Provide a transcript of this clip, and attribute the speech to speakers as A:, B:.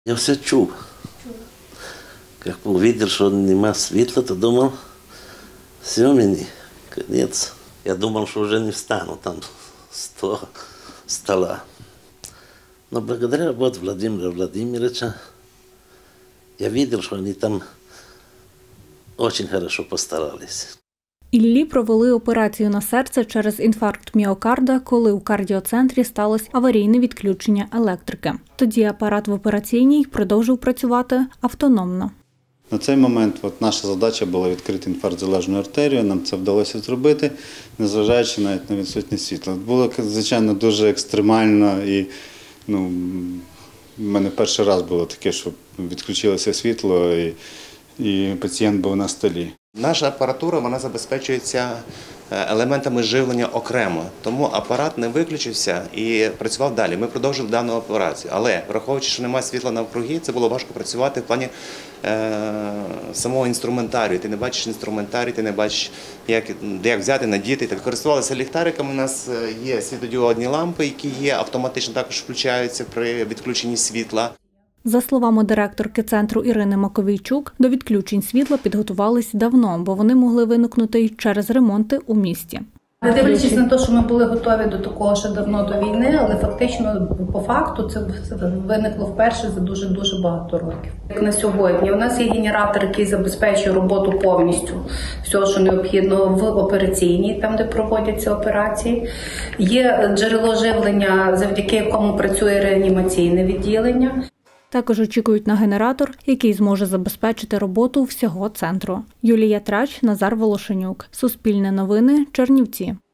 A: Я все чув. Як побачив, що немає світла, то думав, все мені, кінець. Я думав, що вже не встану там з того стола. Но благодаря работе Владимира Владимировича я видел, что они там очень хорошо постарались.
B: Іллі провели операцію на серце через інфаркт міокарда, коли у кардіоцентрі сталося аварійне відключення електрики. Тоді апарат в операційній продовжив працювати автономно.
C: На цей момент наша задача була відкрити інфаркт залежної артерії, нам це вдалося зробити, незважаючи навіть на відсутність світла. Було, звичайно, дуже екстремально і в мене перший раз було таке, що відключилося світло і пацієнт був на столі.
D: Наша апаратура вона забезпечується елементами живлення окремо, тому апарат не виключився і працював далі. Ми продовжили дану операцію, але враховуючи, що немає світла навкруги, це було важко працювати в плані самого інструментарію. Ти не бачиш інструментарій, ти не бачиш, як взяти, надіти. Так, користувалися ліхтариками, у нас є світлодіодні лампи, які є, автоматично також включаються при відключенні світла.
B: За словами директорки центру Ірини Маковійчук, до відключень світла підготувались давно, бо вони могли виникнути й через ремонти у місті.
E: Не дивлячись на те, що ми були готові до такого ще давно до війни, але фактично, по факту, це виникло вперше за дуже багато років. Як на сьогодні, у нас є генератор, який забезпечує роботу повністю всього, що необхідно в операційній, там, де проводяться операції. Є джерело живлення, завдяки якому працює реанімаційне відділення.
B: Також очікують на генератор, який зможе забезпечити роботу всього центру. Юлія Трач, Назар Волошенюк. Суспільне новини, Чернівці.